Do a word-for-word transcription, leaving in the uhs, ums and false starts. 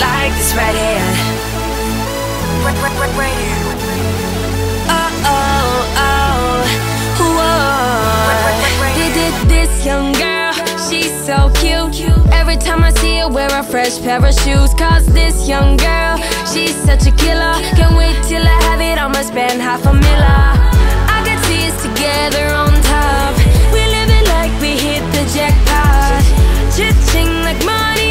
like this right here. Right, right, right, right here. Oh, oh, oh, whoa. Right, right, right, right here. Did this young girl, she's so cute. Every time I see her wear a fresh pair of shoes. Cause this young girl, she's such a killer. Can't wait till I have it, I'ma spend half a miller. I got tears together on top. We live it like we hit the jackpot. Cha-ching like money